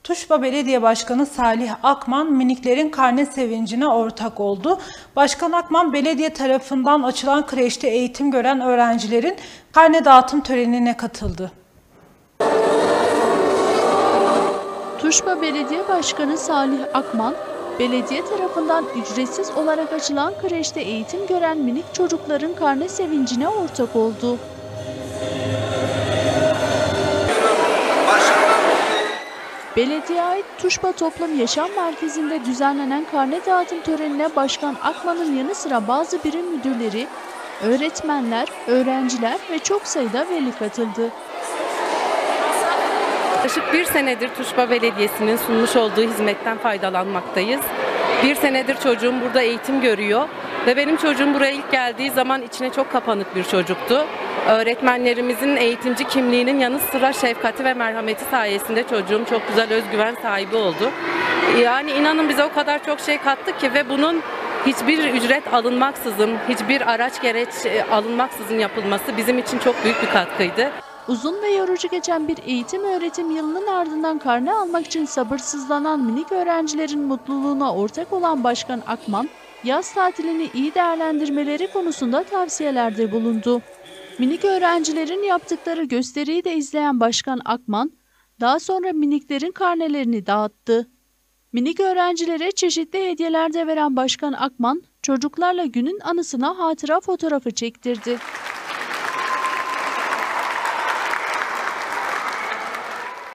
Tuşba Belediye Başkanı Salih Akman miniklerin karne sevincine ortak oldu. Başkan Akman belediye tarafından açılan kreşte eğitim gören öğrencilerin karne dağıtım törenine katıldı. Tuşba Belediye Başkanı Salih Akman, belediye tarafından ücretsiz olarak açılan kreşte eğitim gören minik çocukların karne sevincine ortak oldu. Belediyeye ait Tuşba Toplum Yaşam Merkezi'nde düzenlenen karne dağıtım törenine Başkan Akman'ın yanı sıra bazı birim müdürleri, öğretmenler, öğrenciler ve çok sayıda veli katıldı. Yaklaşık bir senedir Tuşba Belediyesi'nin sunmuş olduğu hizmetten faydalanmaktayız. Bir senedir çocuğum burada eğitim görüyor ve benim çocuğum buraya ilk geldiği zaman içine çok kapanık bir çocuktu. Öğretmenlerimizin eğitimci kimliğinin yanı sıra şefkati ve merhameti sayesinde çocuğum çok güzel özgüven sahibi oldu. Yani inanın bize o kadar çok şey kattı ki ve bunun hiçbir ücret alınmaksızın, hiçbir araç gereç alınmaksızın yapılması bizim için çok büyük bir katkıydı. Uzun ve yorucu geçen bir eğitim öğretim yılının ardından karne almak için sabırsızlanan minik öğrencilerin mutluluğuna ortak olan Başkan Akman, yaz tatilini iyi değerlendirmeleri konusunda tavsiyelerde bulundu. Minik öğrencilerin yaptıkları gösteriyi de izleyen Başkan Akman, daha sonra miniklerin karnelerini dağıttı. Minik öğrencilere çeşitli hediyeler de veren Başkan Akman, çocuklarla günün anısına hatıra fotoğrafı çektirdi.